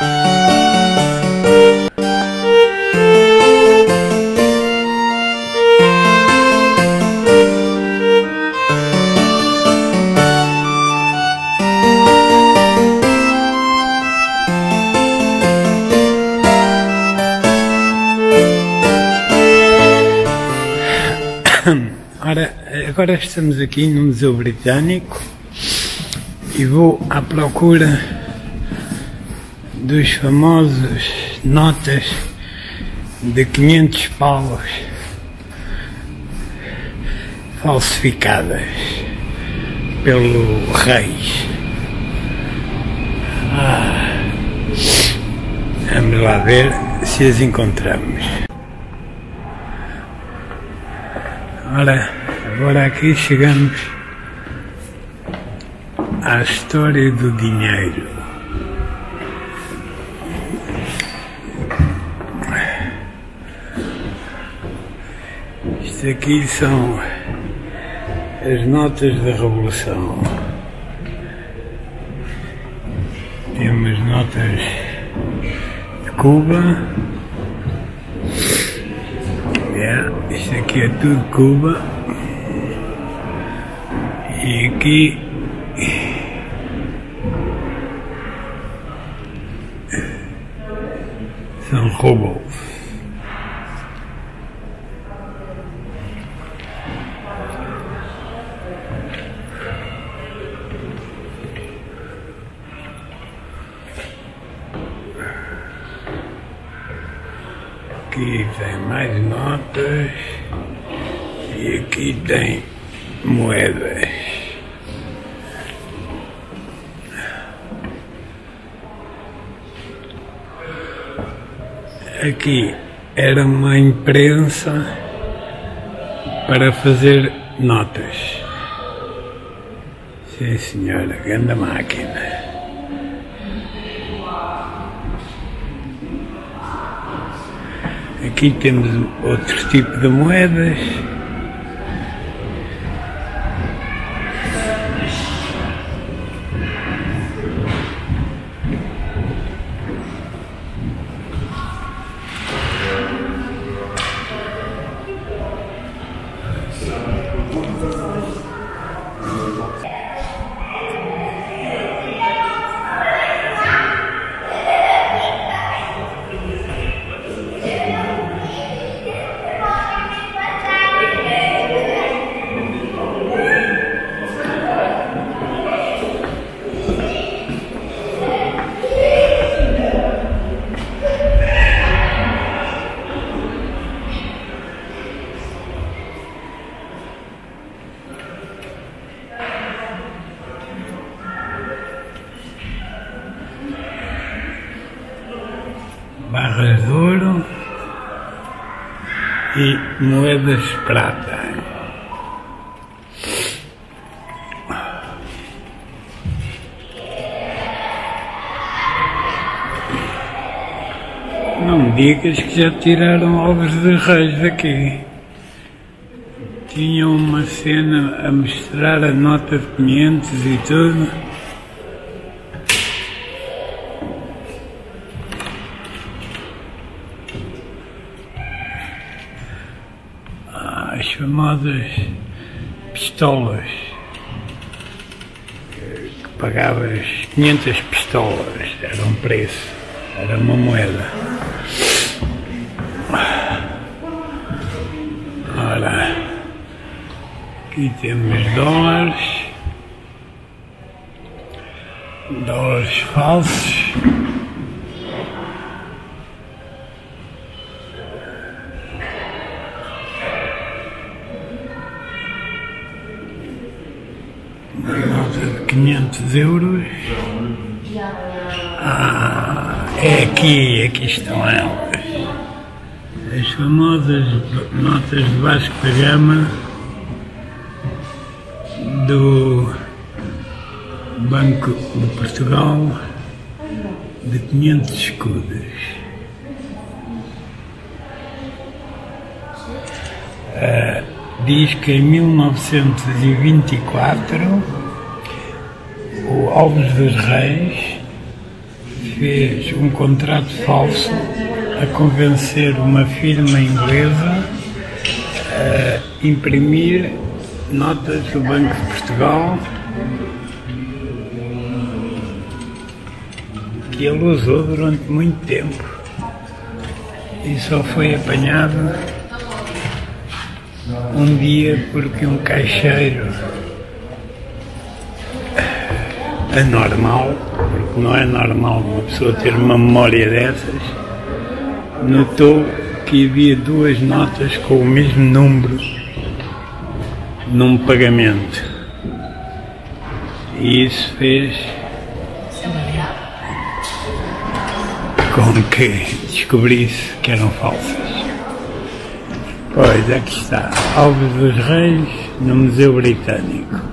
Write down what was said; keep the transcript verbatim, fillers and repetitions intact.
Ora, agora estamos aqui no Museu Britânico e vou à procura dos famosos notas de quinhentos paus falsificadas pelo rei. Ah, vamos lá ver se as encontramos. Ora, agora aqui chegamos à história do dinheiro. Isto aqui são as notas da Revolução. Temos notas de Cuba. Yeah, isto aqui é tudo Cuba. E aqui são rublos. Aqui tem mais notas e aqui tem moedas. Aqui era uma imprensa para fazer notas. Sim senhora, grande máquina. Aqui temos outro tipo de moedas. Barras de ouro e moedas de prata. Não me digas que já tiraram ovos de reis daqui. Tinham uma cena a mostrar a nota de quinhentos e tudo. As famosas pistolas, que pagavas quinhentas pistolas, era um preço, era uma moeda. Ora, aqui temos dólares, dólares falsos. Nota de quinhentos euros. Ah, é aqui, aqui estão elas. As famosas notas de Vasco da Gama do Banco de Portugal de quinhentos escudos. Uh, diz que em mil novecentos e vinte e quatro o Alves dos Reis fez um contrato falso a convencer uma firma inglesa a imprimir notas do Banco de Portugal que ele usou durante muito tempo e só foi apanhado um dia porque um caixeiro anormal, porque não é normal uma pessoa ter uma memória dessas, notou que havia duas notas com o mesmo número num pagamento e isso fez com que descobrisse que eram falsas. Pois aqui está, Alves dos Reis no Museu Britânico.